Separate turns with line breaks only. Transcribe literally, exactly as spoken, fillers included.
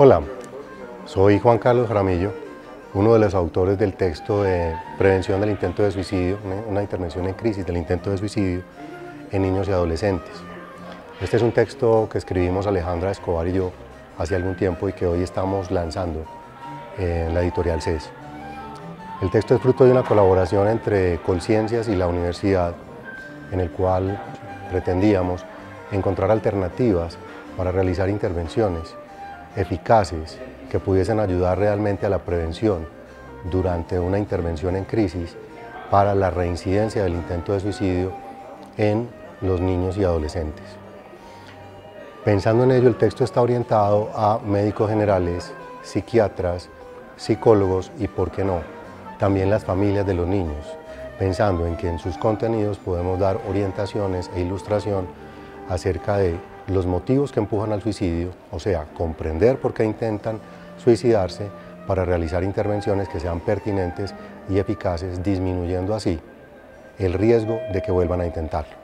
Hola, soy Juan Carlos Jaramillo, uno de los autores del texto de Prevención del Intento de Suicidio, una intervención en crisis del intento de suicidio en niños y adolescentes. Este es un texto que escribimos Alejandra Escobar y yo hace algún tiempo y que hoy estamos lanzando en la editorial C E S. El texto es fruto de una colaboración entre Colciencias y la universidad, en el cual pretendíamos encontrar alternativas para realizar intervenciones eficaces que pudiesen ayudar realmente a la prevención durante una intervención en crisis para la reincidencia del intento de suicidio en los niños y adolescentes. Pensando en ello, el texto está orientado a médicos generales, psiquiatras, psicólogos y, por qué no, también las familias de los niños, pensando en que en sus contenidos podemos dar orientaciones e ilustración acerca de los motivos que empujan al suicidio, o sea, comprender por qué intentan suicidarse para realizar intervenciones que sean pertinentes y eficaces, disminuyendo así el riesgo de que vuelvan a intentarlo.